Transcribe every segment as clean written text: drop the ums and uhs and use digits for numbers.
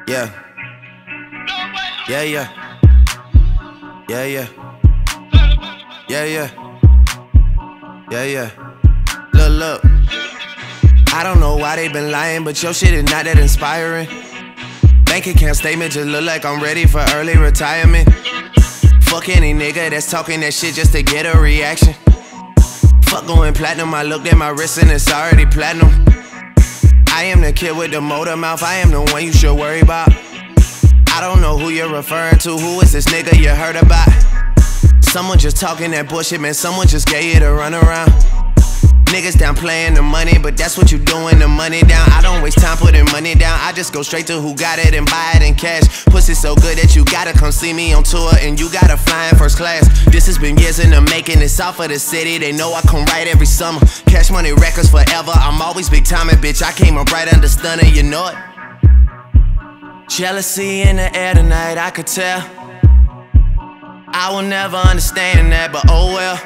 Yeah. Yeah, yeah. Yeah, yeah. Yeah, yeah. Yeah, yeah. Look. I don't know why they been lying, but your shit is not that inspiring. Bank account statement just look like I'm ready for early retirement. Fuck any nigga that's talking that shit just to get a reaction. Fuck going platinum, I looked at my wrist and it's already platinum. I am the kid with the motor mouth, I am the one you should worry about. I don't know who you're referring to, who is this nigga you heard about? Someone just talking that bullshit, man, someone just gave you the runaround. Niggas down playing the money, but that's what you doing, the money down. I don't waste time putting money down, I just go straight to who got it and buy it in cash. Pussy so good that you gotta come see me on tour and you gotta fly in first class. This has been years in the making, it's off of the city, they know I come right every summer. Cash Money Records forever, I'm always big timing, bitch, I came up right under Stunner, you know it. Jealousy in the air tonight, I could tell. I will never understand that, but oh well.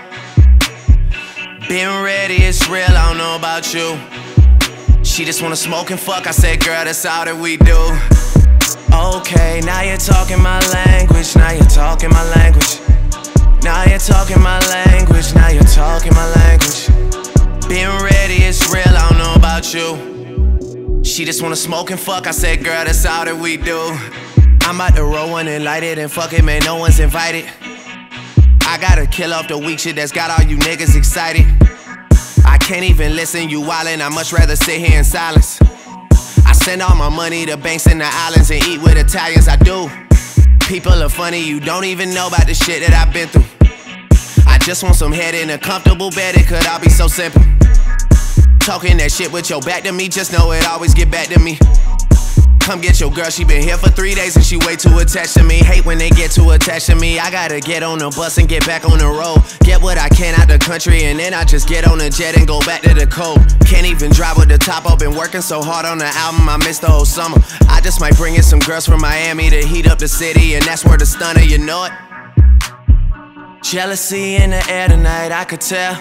Been ready, it's real, I don't know about you. She just wanna smoke and fuck, I said girl, that's all that we do. Okay, now you're talking my language, now you're talking my language. Now you're talking my language, now you're talking my language. Been ready, it's real, I don't know about you. She just wanna smoke and fuck, I said girl, that's all that we do. I'm about to roll one and light it and fuck it, man, no one's invited. I gotta kill off the weak shit that's got all you niggas excited. I can't even listen, you wildin', I much rather sit here in silence. I send all my money to banks in the islands and eat with Italians, I do. People are funny, you don't even know about the shit that I've been through. I just want some head in a comfortable bed, it could all be so simple. Talking that shit with your back to me, just know it always get back to me. Come get your girl, she been here for 3 days and she way too attached to me. Hate when they get too attached to me. I gotta get on the bus and get back on the road. Get what I can out the country and then I just get on the jet and go back to the cold. Can't even drive with the top up, been working so hard on the album, I missed the whole summer. I just might bring in some girls from Miami to heat up the city and that's where the Stunner, you know it. Jealousy in the air tonight, I could tell.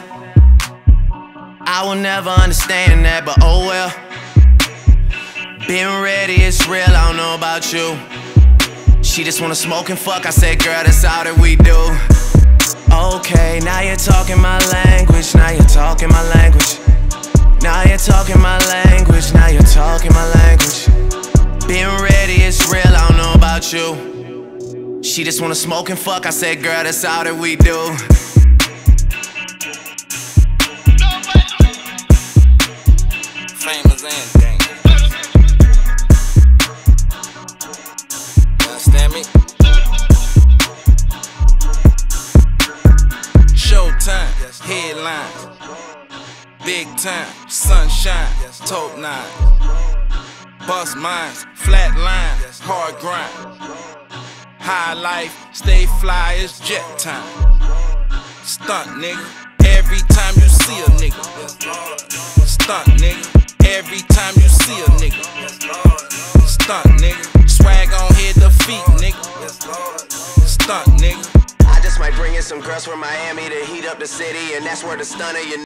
I will never understand that, but oh well. Been ready, it's real, I don't know about you. She just wanna smoke and fuck, I said girl, that's all that we do. Okay, now you're talking my language, now you're talking my language. Now you're talking my language, now you're talking my language. Been ready, it's real, I don't know about you. She just wanna smoke and fuck, I said girl, that's all that we do. Famous and gang. Understand me? Showtime, headlines, big time, sunshine, top nine, bust minds, flat lines, hard grind, high life, stay fly, it's jet time. Stunt nigga, every time you see a nigga. Stunt nigga, every time you see a nigga. Stunt nigga, swag on head to feet nigga. Stunt nigga. I just might bring in some girls from Miami to heat up the city and that's where the Stunner, you know.